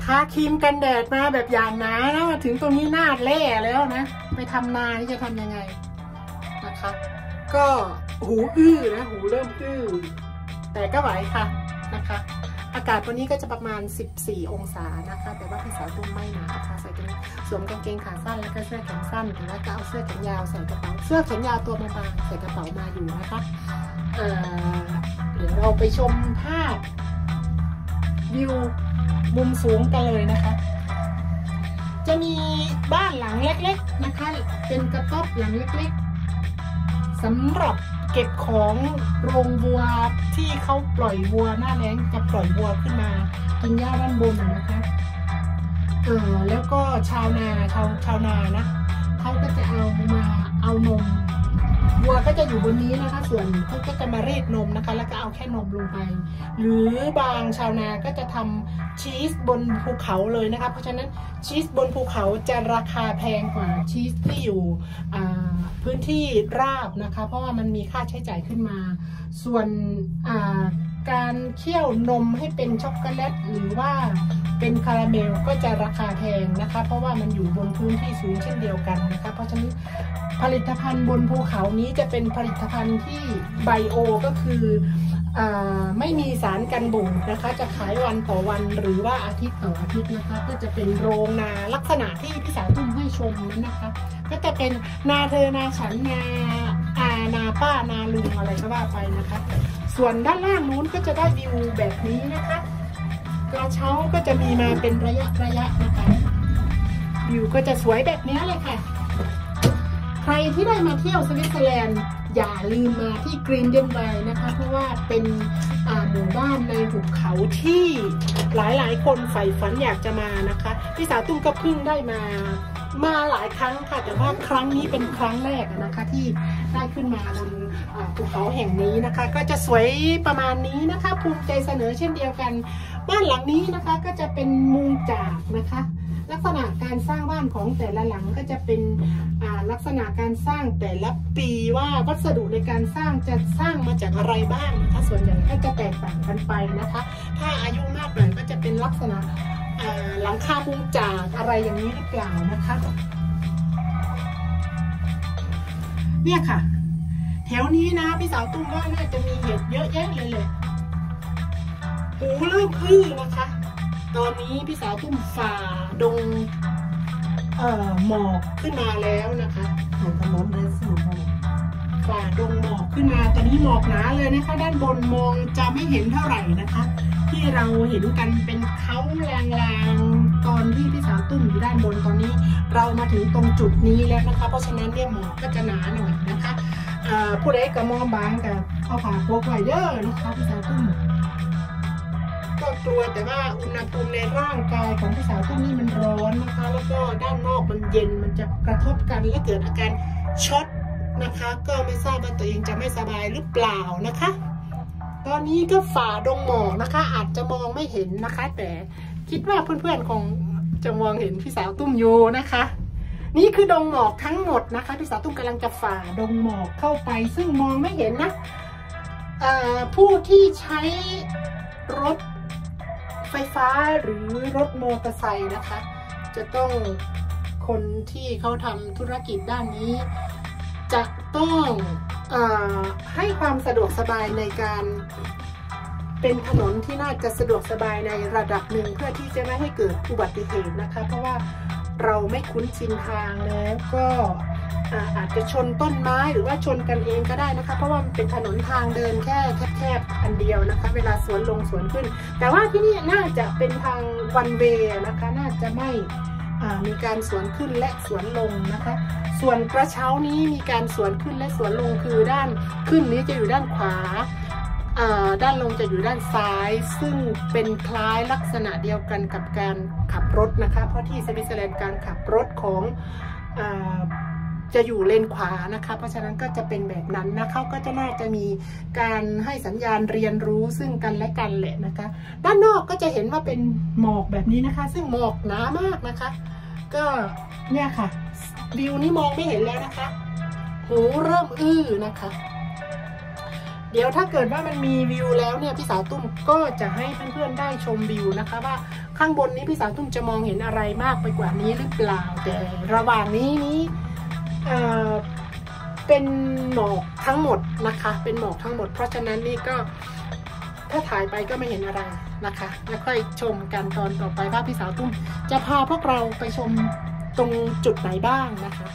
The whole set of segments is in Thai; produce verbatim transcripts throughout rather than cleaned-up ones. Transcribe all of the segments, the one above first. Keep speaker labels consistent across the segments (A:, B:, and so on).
A: ทาครีมกันแดดมาแบบอย่างหนานะมาถึงตรงนี้หน้าแล่แล้วนะไปทำนาที่จะทำยังไงนะคะก็หูอื้อนะหูเริ่มอื้อแต่ก็ไหวค่ะนะคะอากาศวันนี้ก็จะประมาณสิบสี่องศานะคะแต่ว่าพี่สาวตุ้มไม่หนาวค่ะใส่กางสวมกางเกงขาสั้นแล้วก็เสื้อแขนสั้นหรือว่าจะเอาเสื้อแขนยาวใส่กระเป๋าเสื้อแขนยาวตัวบางๆใส่กระเป๋ามาอยู่นะคะเอ่อเดี๋ยวเราไปชมภาพวิวมุมสูงกันเลยนะคะจะมีบ้านหลังเล็กๆนะคะเป็นกระต๊อบหลังเล็กๆสำหรับเก็บของโรงวัวที่เขาปล่อยวัวหน้าแล้งจะปล่อยวัวขึ้นมากินหญ้าด้านบนนะคะเออแล้วก็ชาวนาชาวชาวนานะเขาก็จะเอามาเอานมวัวก็จะอยู่บนนี้นะคะส่วนเขาก็จะมารีดนมนะคะแล้วก็เอาแค่นมลงไปหรือบางชาวนาก็จะทำชีสบนภูเขาเลยนะคะเพราะฉะนั้นชีสบนภูเขาจะราคาแพงกว่าชีสที่อยู่พื้นที่ราบนะคะเพราะว่ามันมีค่าใช้จ่ายขึ้นมาส่วนการเคี่ยวนมให้เป็นช็อกโกแลตหรือว่าเป็นคาราเมลก็จะราคาแพงนะคะเพราะว่ามันอยู่บนพื้นที่สูงเช่นเดียวกันนะคะเพราะฉะนั้นผลิตภัณฑ์บนภูเขานี้จะเป็นผลิตภัณฑ์ที่ไบโอก็คือไม่มีสารกันบูดนะคะจะขายวันต่อวันหรือว่าอาทิตย์ต่ออาทิตย์นะคะก็จะเป็นโรงนาลักษณะที่พี่สาวตุ้มให้ชมนั้นนะคะก็จะเป็นนาเธอนาฉันนาอานาป้านาลุงอะไรก็ว่าไปนะคะส่วนด้านล่างนู้นก็จะได้วิวแบบนี้นะคะกระเช้าก็จะมีมาเป็นระยะระยะนะคะวิวก็จะสวยแบบนี้เลยค่ะใครที่ได้มาเที่ยวสวิตเซอร์แลนด์อย่าลืมมาที่กรีนเดนไบนะคะเพราะว่าเป็นหมู่บ้านในหุบเขาที่หลายๆคนใฝ่ฝันอยากจะมานะคะพี่สาวตุ้มก็เพิ่งได้มามาหลายครั้งค่ะแต่ว่าครั้งนี้เป็นครั้งแรกนะคะที่ได้ขึ้นมาบนภูเขาแห่งนี้นะคะก็จะสวยประมาณนี้นะคะภูมิใจเสนอเช่นเดียวกันบ้านหลังนี้นะคะก็จะเป็นมุงจากนะคะลักษณะการสร้างบ้านของแต่ละหลังก็จะเป็นลักษณะการสร้างแต่ละปีว่าวัสดุในการสร้างจะสร้างมาจากอะไรบ้างนะคะส่วนใหญ่ก็จะแตกต่างกันไปนะคะถ้าอายุมากหน่อยก็จะเป็นลักษณะหลังคามุงจากอะไรอย่างนี้หรือเปล่านะคะเนี่ยค่ะแถวนี้นะพี่สาวตุ้มว่าน่าจะมีเห็ดเยอะแยะเลยเลยหูเริ่มอื้อนะคะตอนนี้พี่สาวตุ้มฝ่าดงเอ่อหมอกขึ้นมาแล้วนะคะถนนเลยสูงฝ่าดงหมอกขึ้นมาตอนนี้หมอกหนาเลยนะคะด้านบนมองจะไม่เห็นเท่าไหร่นะคะที่เราเห็นกันเป็นเขาลางๆตอนที่พี่สาวตุ้มอยู่ด้านบนตอนนี้เรามาถึงตรงจุดนี้แล้วนะคะเพราะฉะนั้นเนี่ยหมอกก็จะหนาหน่อยนะคะผู้ใดก็มองบางกับเอาผ่าโปกไว้เยอะนะคะพี่สาวตุ้มก็กลัวแต่ว่าอุณหภูมิในร่างกายของพี่สาวตุ้มนี่มันร้อนนะคะแล้วก็ด้านนอกมันเย็นมันจะกระทบกันและเกิดอาการช็อตนะคะก็ไม่ทราบว่าตัวเองจะไม่สบายหรือเปล่านะคะตอนนี้ก็ฝ่าดงหมอกนะคะอาจจะมองไม่เห็นนะคะแต่คิดว่าเพื่อนๆคงจะมองเห็นพี่สาวตุ้มอยู่นะคะนี่คือดงหมอกทั้งหมดนะคะพี่สาวตุ้มกำลังจะฝ่าดงหมอกเข้าไปซึ่งมองไม่เห็นนะผู้ที่ใช้รถไฟฟ้าหรือรถมอเตอร์ไซค์นะคะจะต้องคนที่เขาทำธุรกิจด้านนี้จะต้องเอ่อให้ความสะดวกสบายในการเป็นถนนที่น่าจะสะดวกสบายในระดับหนึ่งเพื่อที่จะไม่ให้เกิดอุบัติเหตุนะคะเพราะว่าเราไม่คุ้นชินทางแล้วก็อาจจะชนต้นไม้หรือว่าชนกันเองก็ได้นะคะเพราะว่ามันเป็นถนนทางเดินแค่แคบๆอันเดียวนะคะเวลาสวนลงสวนขึ้นแต่ว่าที่นี่น่าจะเป็นทางวันเวย์นะคะน่าจะไม่มีการสวนขึ้นและสวนลงนะคะส่วนกระเช้านี้มีการสวนขึ้นและสวนลงคือด้านขึ้นนี้จะอยู่ด้านขวาด้านลงจะอยู่ด้านซ้ายซึ่งเป็นคล้ายลักษณะเดียวกันกับการขับรถนะคะเพราะที่สวิตเซอร์แลนด์การขับรถของจะอยู่เลนขวานะคะเพราะฉะนั้นก็จะเป็นแบบนั้นนะเขาก็จะน่าจะมีการให้สัญญาณเรียนรู้ซึ่งกันและกันแหละนะคะด้านนอกก็จะเห็นว่าเป็นหมอกแบบนี้นะคะซึ่งหมอกหนามากนะคะก็เนี่ยค่ะวิวนี้มองไม่เห็นแล้วนะคะหูเริ่มอื้อนะคะเดี๋ยวถ้าเกิดว่ามันมีวิวแล้วเนี่ยพี่สาวตุ้มก็จะให้เพื่อนๆได้ชมวิวนะคะว่าข้างบนนี้พี่สาวตุ้มจะมองเห็นอะไรมากไปกว่านี้หรือเปล่าแต่ระหว่างนี้นี้เอ่อเป็นหมอกทั้งหมดนะคะเป็นหมอกทั้งหมดเพราะฉะนั้นนี่ก็ถ้าถ่ายไปก็ไม่เห็นอะไรนะคะแล้วค่อยชมกันตอนต่อไปว่าพี่สาวตุ้มจะพาพวกเราไปชมตรงจุดไหนบ้างนะคะ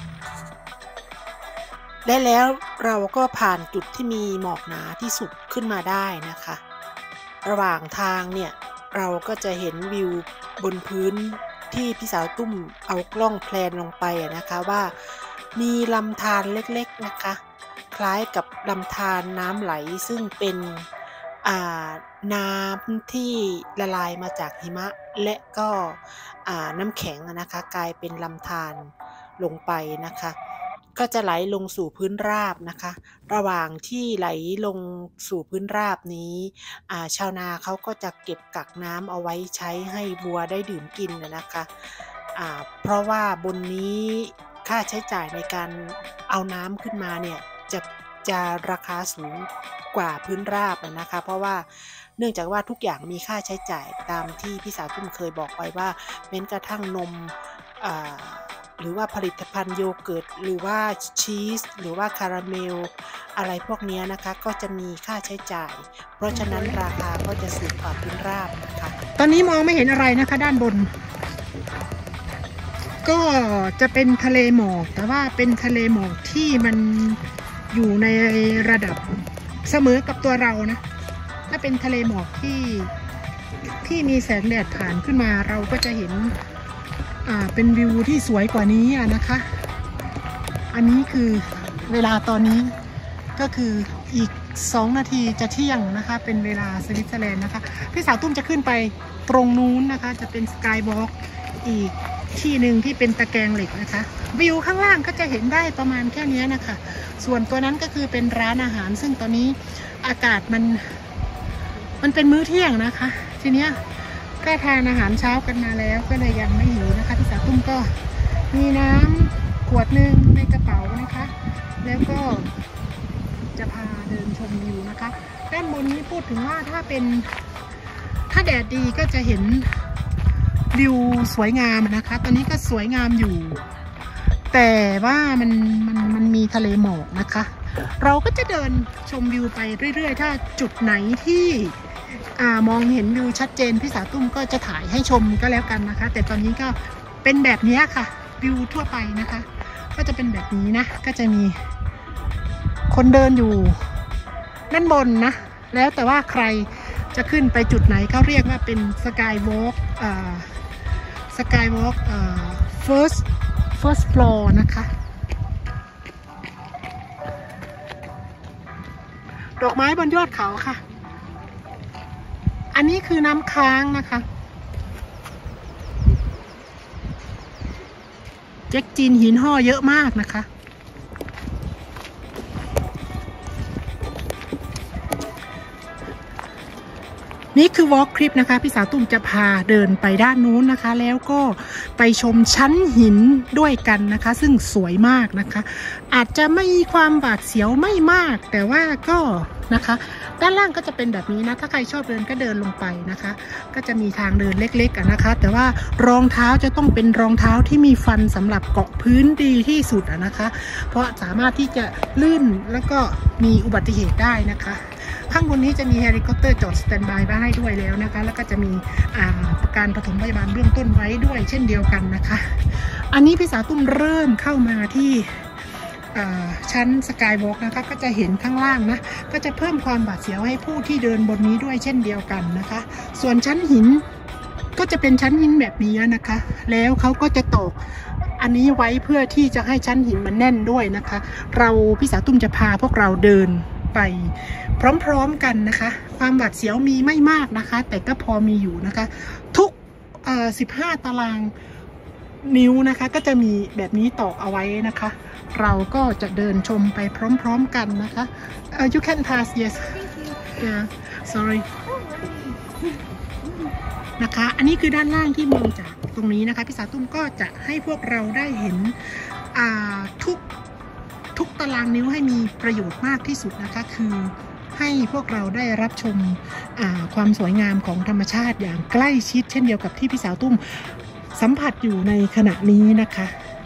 A: และแล้วเราก็ผ่านจุดที่มีหมอกหนาที่สุดขึ้นมาได้นะคะระหว่างทางเนี่ยเราก็จะเห็นวิวบนพื้นที่พี่สาวตุ้มเอากล้องแพลนลงไปนะคะว่ามีลำธารเล็กๆนะคะคล้ายกับลำธารน้ำไหลซึ่งเป็นน้ำที่ละลายมาจากหิมะและก็น้ำแข็งนะคะกลายเป็นลำธารลงไปนะคะก็จะไหลลงสู่พื้นราบนะคะระหว่างที่ไหลลงสู่พื้นราบนี้ชาวนาเขาก็จะเก็บกักน้ำเอาไว้ใช้ให้วัวได้ดื่มกินนะคะเพราะว่าบนนี้ค่าใช้จ่ายในการเอาน้ำขึ้นมาเนี่ยจะจะราคาสูงกว่าพื้นราบนะคะเพราะว่าเนื่องจากว่าทุกอย่างมีค่าใช้จ่ายตามที่พี่สาวตุ้มเคยบอกไว้ว่าแม้กระทั่งนมหรือว่าผลิตภัณฑ์โยเกิร์ตหรือว่าชีสหรือว่าคาราเมลอะไรพวกนี้นะคะก็จะมีค่าใช้จ่ายเพราะฉะนั้นราคาก็จะสูงกว่าพื้นราบนะคะตอนนี้มองไม่เห็นอะไรนะคะด้านบนก็จะเป็นทะเลหมอกแต่ว่าเป็นทะเลหมอกที่มันอยู่ในระดับเสมอกับตัวเรานะถ้าเป็นทะเลหมอกที่ที่มีแสงแดดผ่านขึ้นมาเราก็จะเห็นอ่าเป็นวิวที่สวยกว่านี้นะคะอันนี้คือเวลาตอนนี้ก็คืออีกสองนาทีจะเที่ยงนะคะเป็นเวลาสวิตเซอร์แลนด์นะคะพี่สาวตุ้มจะขึ้นไปตรงนู้นนะคะจะเป็นสกายวอล์กอีกที่หนึ่งที่เป็นตะแกรงเหล็กนะคะวิวข้างล่างก็จะเห็นได้ประมาณแค่นี้นะคะส่วนตัวนั้นก็คือเป็นร้านอาหารซึ่งตอนนี้อากาศมันมันเป็นมื้อเที่ยงนะคะทีเนี้ยก็ทานอาหารเช้ากันมาแล้วก็เลยยังไม่หิวนะคะพี่สาวตุ้มก็มีน้ำขวดหนึ่งในกระเป๋านะคะแล้วก็จะพาเดินชมวิวนะคะด้านบนนี้พูดถึงว่าถ้าเป็นถ้าแดดดีก็จะเห็นวิวสวยงามนะคะตอนนี้ก็สวยงามอยู่แต่ว่ามันมันมันมีทะเลหมอกนะคะเราก็จะเดินชมวิวไปเรื่อยๆถ้าจุดไหนที่อ่ามองเห็นวิวชัดเจนพี่สาวตุ้มก็จะถ่ายให้ชมก็แล้วกันนะคะแต่ตอนนี้ก็เป็นแบบนี้ค่ะวิวทั่วไปนะคะก็จะเป็นแบบนี้นะก็จะมีคนเดินอยู่ด้านบนนะแล้วแต่ว่าใครจะขึ้นไปจุดไหนเขาเรียกว่าเป็นสกายวอล์กอ่าสกายวอล์กอ่า first first floor นะคะดอกไม้บนยอดเขาค่ะอันนี้คือน้ำค้างนะคะแจ็คจีนหินห่อเยอะมากนะคะนี่คือวอล์กคลิปนะคะพี่สาวตุ้มจะพาเดินไปด้านนู้นนะคะแล้วก็ไปชมชั้นหินด้วยกันนะคะซึ่งสวยมากนะคะอาจจะไม่มีความบาดเสียวไม่มากแต่ว่าก็นะคะด้านล่างก็จะเป็นแบบนี้นะถ้าใครชอบเดินก็เดินลงไปนะคะก็จะมีทางเดินเล็กๆนะคะแต่ว่ารองเท้าจะต้องเป็นรองเท้าที่มีฟันสำหรับเกาะพื้นดีที่สุดนะคะเพราะสามารถที่จะลื่นแล้วก็มีอุบัติเหตุได้นะคะข้างบนนี้จะมีเฮลิคอปเตอร์จอดสแตนบายไว้ให้ด้วยแล้วนะคะแล้วก็จะมีประกันปฐมพยาบาลเบื้องต้นไว้ด้วยเช่นเดียวกันนะคะอันนี้พี่สาวตุ้มเริ่มเข้ามาที่ชั้นสกายวอล์กนะคะก็จะเห็นข้างล่างนะก็จะเพิ่มความบาดเสียวให้ผู้ที่เดินบนนี้ด้วยเช่นเดียวกันนะคะส่วนชั้นหินก็จะเป็นชั้นหินแบบนี้นะคะแล้วเขาก็จะตอกอันนี้ไว้เพื่อที่จะให้ชั้นหินมันแน่นด้วยนะคะเราพี่สาวตุ้มจะพาพวกเราเดินไปพร้อมๆกันนะคะความบาดเสียวมีไม่มากนะคะแต่ก็พอมีอยู่นะคะทุกสิบห้าตารางนิ้วนะคะก็จะมีแบบนี้ตอกเอาไว้นะคะเราก็จะเดินชมไปพร้อมๆกันนะคะ uh, you can pass yes yeah sorry นะคะอันนี้คือด้านล่างที่มองจากตรงนี้นะคะพี่สาวตุ้มก็จะให้พวกเราได้เห็นทุกทุกตารางนิ้วให้มีประโยชน์มากที่สุดนะคะคือให้พวกเราได้รับชมความสวยงามของธรรมชาติอย่างใกล้ชิดเช่นเดียวกับที่พี่สาวตุ้มสัมผัสอยู่ในขณะนี้นะคะ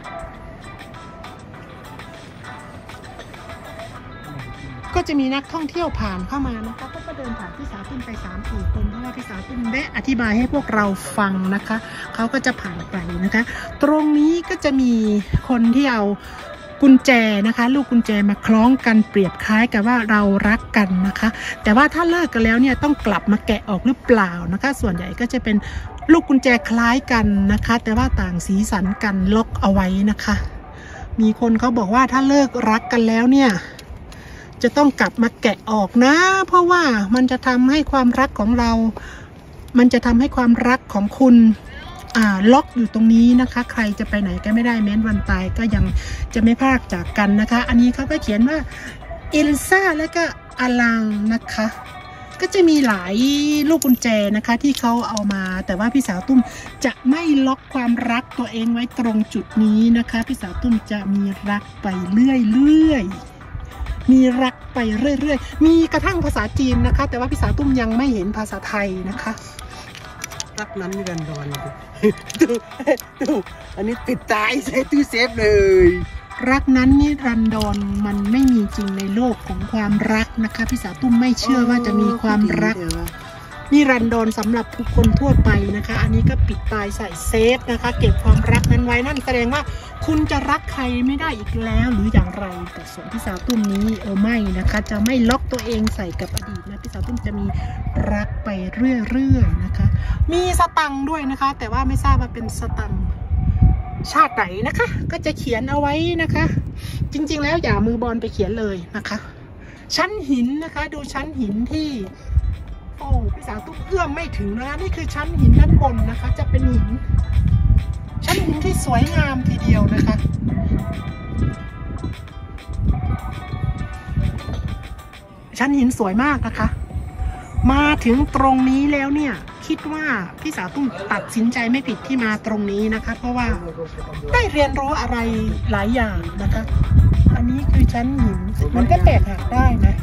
A: ก็จะมีนักท่องเที่ยวผ่านเข้ามานะคะก็เดินผ่านพี่สาวตุ้มไป สามสี่ คนเพราะว่าพี่สาวตุ้มได้อธิบายให้พวกเราฟังนะคะเขาก็จะผ่านไปนะคะตรงนี้ก็จะมีคนที่เอากุญแจนะคะลูกกุญแจมาคล้องกันเปรียบคล้ายกับว่าเรารักกันนะคะแต่ว่าถ้าเลิกกันแล้วเนี่ยต้องกลับมาแกะออกหรือเปล่านะคะส่วนใหญ่ก็จะเป็นลูกกุญแจคล้ายกันนะคะแต่ว่าต่างสีสันกันล็อกเอาไว้นะคะมีคนเขาบอกว่าถ้าเลิกรักกันแล้วเนี่ยจะต้องกลับมาแกะออกนะเพราะว่ามันจะทำให้ความรักของเรามันจะทำให้ความรักของคุณอ่าล็อกอยู่ตรงนี้นะคะใครจะไปไหนก็ไม่ได้แม้นวันตายก็ยังจะไม่พรากจากกันนะคะอันนี้เขาก็เขียนว่าเอลซ่าและก็อลังนะคะก็จะมีหลายลูกกุญแจนะคะที่เขาเอามาแต่ว่าพี่สาวตุ้มจะไม่ล็อกความรักตัวเองไว้ตรงจุดนี้นะคะพี่สาวตุ้มจะมีรักไปเรื่อยๆมีรักไปเรื่อยๆมีกระทั่งภาษาจีนนะคะแต่ว่าพี่สาวตุ้มยังไม่เห็นภาษาไทยนะคะ
B: รักนั้นนิรันดรดูดูอันนี้ปิดตายใส่ตู้เซฟเลย
A: รักนั้นนิรันดรมันไม่มีจริงในโลกของความรักนะคะพี่สาวตุ้มไม่เชื่อว่าจะมีความรักนิรันดรสำหรับบุคคลทั่วไปนะคะอันนี้ก็ปิดตายใส่เซฟนะคะเก็บความรักนั้นไว้นั่นแสดงว่าคุณจะรักใครไม่ได้อีกแล้วหรืออย่างไรแต่ส่วนพี่สาวตุ้มนี้เออไม่นะคะจะไม่ล็อกตัวเองใส่กับอดีตนะพี่สาวตุ้มจะมีรักไปเรื่อยๆนะคะมีสตังค์ด้วยนะคะแต่ว่าไม่ทราบว่าเป็นสตังค์ชาติไหนนะคะก็จะเขียนเอาไว้นะคะจริงๆแล้วอย่ามือบอลไปเขียนเลยนะคะชั้นหินนะคะดูชั้นหินที่โอ้พี่สาวตุ้มเอื้อมไม่ถึงนะคะนี่คือชั้นหินด้านบนนะคะจะเป็นหินชั้นหินที่สวยงามทีเดียวนะคะชั้นหินสวยมากนะคะมาถึงตรงนี้แล้วเนี่ยคิดว่าพี่สาวตุ้มตัดสินใจไม่ผิดที่มาตรงนี้นะคะเพราะว่าได้เรียนรู้อะไรหลายอย่างนะคะอันนี้คือชั้นหินมันก็แตกหักได้นะ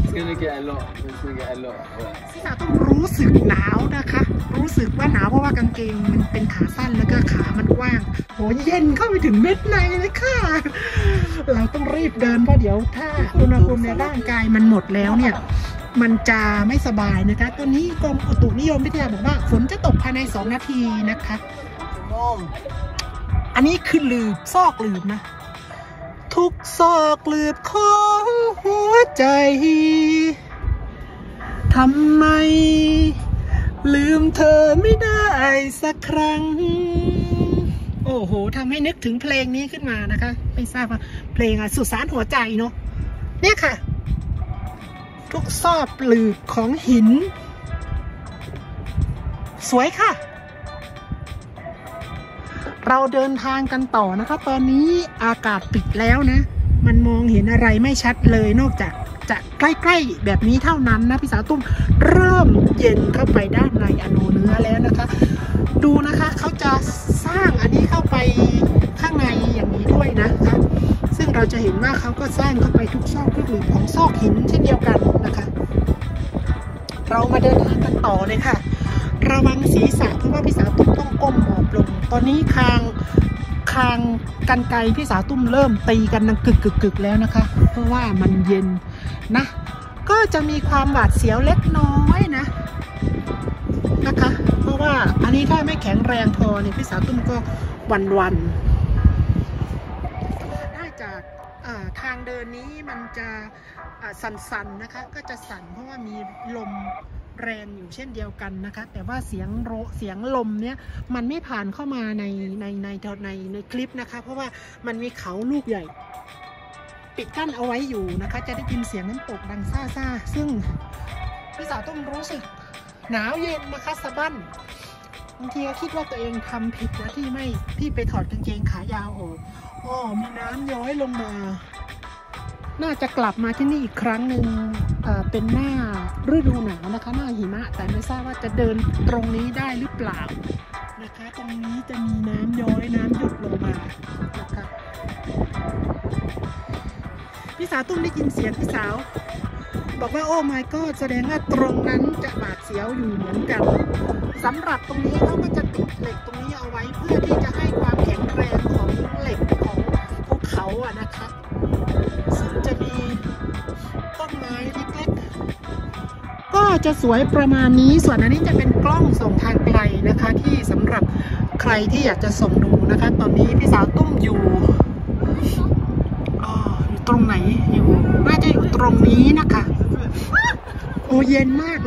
A: พี่สาวตุ้มรู้สึกหนาวนะคะรู้สึกว่าหนาวเพราะว่ากางเกงมันเป็นขาสั้นแล้วก็ขามันกว้างโหเย็นเข้าไปถึงเม็ดในเลยค่ะเราต้องรีบเดินเพราะเดี๋ยวถ้าอุณหภูมิในร่างกายมันหมดแล้วเนี่ยมันจะไม่สบายนะคะตอนนี้กรมอุตุนิยมวิทยาบอกว่าฝนจะตกภายในสองนาทีนะคะอันนี้คือหลืบซอกหลืบนะทุกซอกหลืบของหัวใจทำไมลืมเธอไม่ได้สักครั้งโอ้โหทำให้นึกถึงเพลงนี้ขึ้นมานะคะไม่ทราบว่าเพลงอะสุสานหัวใจเนาะเนี่ยค่ะทุกซอกหลืบของหินสวยค่ะเราเดินทางกันต่อนะคะตอนนี้อากาศปิดแล้วนะมันมองเห็นอะไรไม่ชัดเลยนอกจากจะใกล้ๆแบบนี้เท่านั้นนะพี่สาวตุ้มเริ่มเย็นเข้าไปด้านในอโนเนื้อแล้วนะคะดูนะคะเขาจะสร้างอันนี้เข้าไปข้างในอย่างนี้ด้วยนะคะซึ่งเราจะเห็นว่าเขาก็สร้างเข้าไปทุกซอกทุกหลืบของซอกหินเช่นเดียวกันนะคะเรามาเดินทางกันต่อเลยค่ะระวังศีรษะเพราะว่าพี่สาวตุ้มต้องก้มหมอบลงตอนนี้คางคางกันไกรพี่สาวตุ้มเริ่มตีกันดังกึกกึกกึกแล้วนะคะเพราะว่ามันเย็นนะก็จะมีความหวาดเสียวเล็กน้อยนะนะคะเพราะว่าอันนี้ถ้าไม่แข็งแรงพอเนี่ยพี่สาวตุ้มก็วันวันได้จากทางเดินนี้มันจะสั่นๆนะคะก็จะสั่นเพราะว่ามีลมแรงอยู่เช่นเดียวกันนะคะแต่ว่าเสียงโรเสียงลมเนี้ยมันไม่ผ่านเข้ามาในในในในในคลิปนะคะเพราะว่ามันมีเขาลูกใหญ่ปิดกั้นเอาไว้อยู่นะคะจะได้ยินเสียงน้ำตกดังซ่าซ่าซึ่งพี่สาวต้องรู้สึกหนาวเย็นนะคะสะบั้นบางทีก็คิดว่าตัวเองทำผิดนะที่ไม่ที่ไปถอดกางเกงขายาวออกอ๋อมีน้ำย้อยลงมาน่าจะกลับมาที่นี่อีกครั้งหนึ่งเป็นหน้าฤดูหนาวนะคะหน้าหิมะแต่ไม่ทราบว่าจะเดินตรงนี้ได้หรือเปล่านะคะตรงนี้จะมีน้ำย้อยน้ำหยดลงมานะคะพี่สาวตุ้มได้ยินเสียงพี่สาวบอกว่าโอ้ my god แสดงว่าตรงนั้นจะบาดเสียวอยู่เหมือนกันสำหรับตรงนี้เขาก็จะติดเหล็กตรงนี้เอาไว้เพื่อที่จะให้ความแข็งแรงของเหล็กของภูเขาอะนะคะซึ่งจะมีต้นไม้เล็กๆก็จะสวยประมาณนี้ส่วนอันนี้จะเป็นกล้องส่งทางไกลนะคะที่สำหรับใครที่อยากจะส่งดูนะคะตอนนี้พี่สาวตุ้มอยู่อ๋ออยู่ตรงไหนอยู่น่าจะอยู่ตรงนี้นะคะโอ้เย็นมากเลย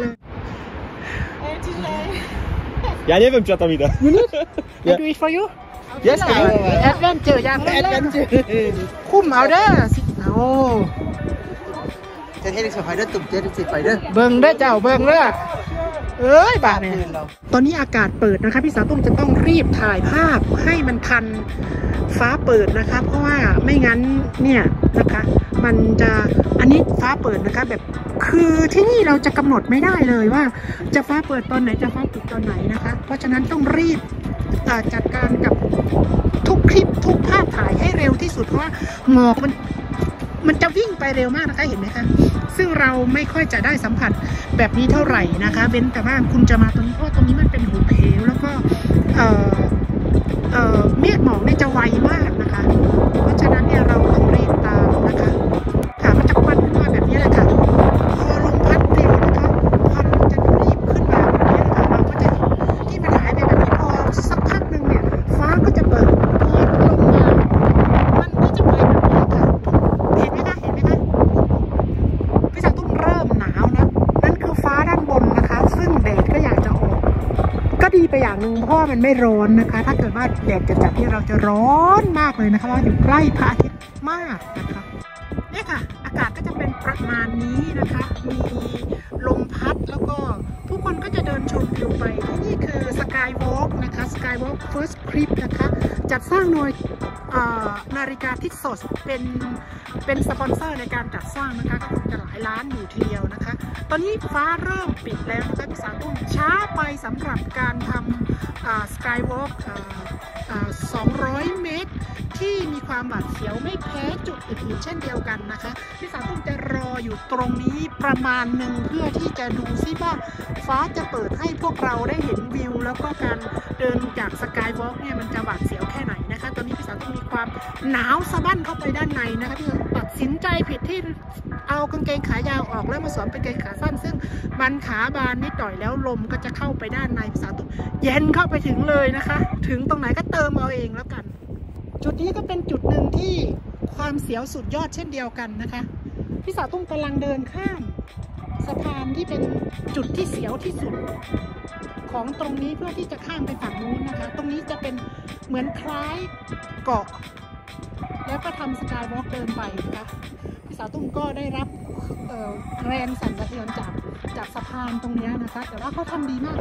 C: Ja nie wiem czy ja tam idę.
A: You need? I do it for you?
C: Yes, I will.
A: Adventure ยัง
B: แอดเวนเจอร์
A: คุ้มเอาเด้อสิโอ้
B: จะเทนนิสไฟเดอร์ตุ่มเทนนิสไฟเดอร์
A: เบิ่งเด้อเจ้าเบิ่งเด้อเอ้ยบาดเนี่ย
B: ปืนเรา
A: ตอนนี้อากาศเปิดนะคะพี่สาวตุ้มจะต้องรีบถ่ายภาพให้มันทันฟ้าเปิดนะคะเพราะว่าไม่งั้นเนี่ยนะคะมันจะอันนี้ฟ้าเปิดนะคะแบบคือที่นี่เราจะกำหนดไม่ได้เลยว่าจะฟ้าเปิดตอนไหนจะฟ้าปิดตอนไหนนะคะเพราะฉะนั้นต้องรีบจัดการกับทุกคลิปทุกภาพถ่ายให้เร็วที่สุดเพราะว่าหมอกมันมันจะวิ่งไปเร็วมากนะคะเห็นไหมคะซึ่งเราไม่ค่อยจะได้สัมผัสแบบนี้เท่าไหร่นะคะเว้นแต่ว่าคุณจะมาตรงนี้เพราะตรงนี้มันเป็นหุบเหวแล้วก็เอ่อเอ่อเมฆหมอกเนี่ยจะไวมากนะคะเพราะฉะนั้นเนี่ยเราต้องรีบตามนะคะค่ะมันจะควันขึ้นมาแบบนี้แหละค่ะพอลมพัดเร็วนะคะควันมันจะรีบขึ้นมาแบบนี้นะคะเราก็จะที่มันหายไปแบบนี้พอสักพักหนึ่งเนี่ยฟ้าก็จะเปิดเปิดลงมามันก็จะไปแบบนี้ค่ะเห็นไหมคะเห็นไหมคะพี่สาวตุ้มเริ่มหนาวนะนั่นคือฟ้าด้านบนนะคะซึ่งแดดก็อยากจะออกก็ดีไปอย่างหนึ่งเพราะมันไม่ร้อนนะคะถ้าเกิดว่าแดดจัดๆที่เราจะร้อนมากเลยนะคะว่าอยู่ใกล้พระอาทิตย์มากนะคะนี่ค่ะอากาศก็จะเป็นประมาณนี้นะคะมีลมพัดแล้วก็ผู้คนก็จะเดินชมวิวไปที่นี่คือ Skywalk นะคะ Skywalk First Trip นะคะจัดสร้างโดยนาฬิกาทิกซอสเป็นเป็นสปอนเซอร์ในการจัดสร้างนะคะก็คงจะหลายล้านอยู่ทีเดียวนะคะตอนนี้ฟ้าเริ่มปิดแล้วนะคะพี่สาวตุ้มช้าไปสำหรับการทำสกายวอล์กสองร้อยเมตรที่มีความหวาดเสียวไม่แพ้จุดอื่นๆเช่นเดียวกันนะคะพี่สาวตุ้มจะรออยู่ตรงนี้ประมาณหนึ่งเพื่อที่จะดูซิว่าฟ้าจะเปิดให้พวกเราได้เห็นวิวแล้วก็การเดินจากสกายวอล์กเนี่ยมันจะหวาดเสียวแค่ไหนนะคะตอนนี้พี่สาวตุ้มมีความหนาวสะบั้นเข้าไปด้านในนะคะพี่ตัดสินใจผิดที่เอากางเกงขายาวออกแล้วมาสวมเป็นกางเกงขาสั้นซึ่งมันขาบานนิดหน่อยแล้วลมก็จะเข้าไปด้านในพี่สาวตุ้มเย็นเข้าไปถึงเลยนะคะถึงตรงไหนก็เติมเอาเองแล้วกันจุดนี้ก็เป็นจุดหนึ่งที่ความเสียวสุดยอดเช่นเดียวกันนะคะพี่สาวตุ้มกำลังเดินข้ามสะพานที่เป็นจุดที่เสียวที่สุดของตรงนี้เพื่อที่จะข้ามไปฝั่งนู้นนะคะตรงนี้จะเป็นเหมือนคล้ายเกาะแล้วก็ทำสกายวอล์กเดินไปนะคะพี่สาวตุ้มก็ได้รับเอ่อแรงสั่นสะเทือนจากจากสะพานตรงนี้นะคะแต่ว่าเขาทำดีมาก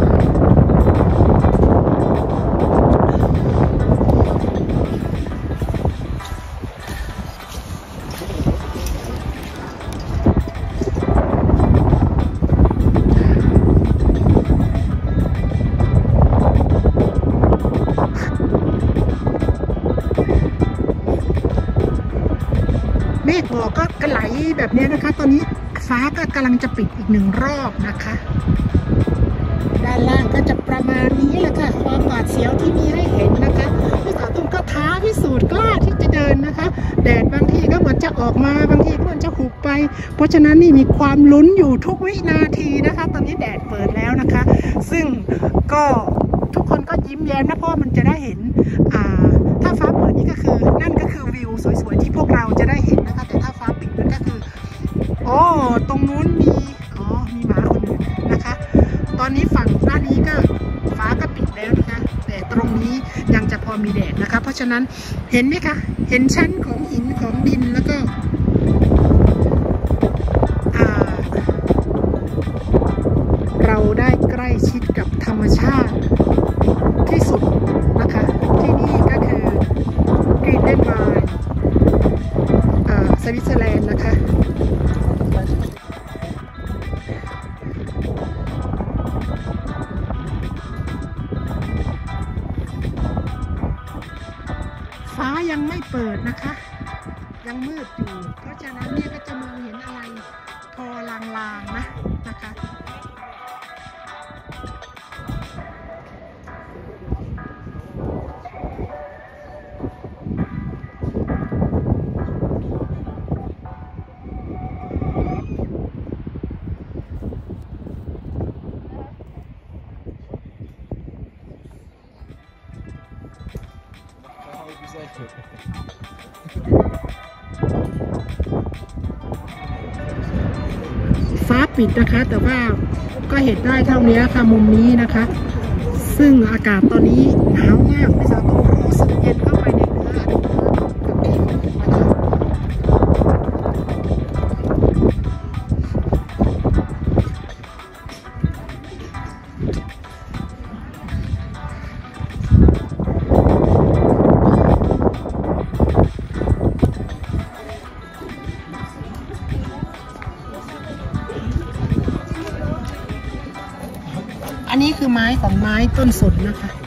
A: เมฆหมอกก็กระไหลแบบนี้นะคะตอนนี้ฟ้าก็กำลังจะปิดอีกหนึ่งรอบนะคะด้านล่างก็จะประมาณนี้แหละค่ะความหวาดเสียวที่มีให้เห็นนะคะพี่สาวตุ้มก็ท้าพิสูจน์กล้าที่จะเดินนะคะแดดบางทีก็เหมือนจะออกมาบางทีก็เหมือนจะหุบไปเพราะฉะนั้นนี่มีความลุ้นอยู่ทุกวินาทีนะคะตอนนี้แดดเปิดแล้วนะคะซึ่งก็ทุกคนก็ยิ้มแย้มนะเพราะมันจะได้เห็นอ่าถ้าฟ้าเปิดนี่ก็คือนั่นก็คือวิวสวยๆที่พวกเราจะได้เห็นนะคะแต่ถ้าฟ้าปิดนั่นก็คือโอ้ตรงนู้นมีอ๋อมีหมาคนอื่นนะคะตอนนี้ฝั่งด้านนี้ก็ฟ้าก็ปิดแล้วนะคะแต่ตรงนี้ยังจะพอมีแดดนะคะเพราะฉะนั้นเห็นไหมคะเห็นชั้นของหินของดินแล้วก็เราได้ใกล้ชิดกับธรรมชาติที่สุดนะคะที่นี่ก็คือกรีนเดนไวน์สวิตเซอร์แลนด์นะคะฟ้ายังไม่เปิดนะคะยังมืดอยู่เพราะฉะนั้นเนี่ยก็จะมองเห็นอะไรทอลางๆนะนะคะฟ้าปิดนะคะแต่ว่าก็เห็นได้เท่านี้ค่ะมุมนี้นะคะ ซึ่งอากาศตอนนี้หนาวมากไม่สามารถรู้สึกเย็นเข้าไปในเนื้อกับเองนะคะอันนี้คือไม้ของไม้ต้นสนนะคะ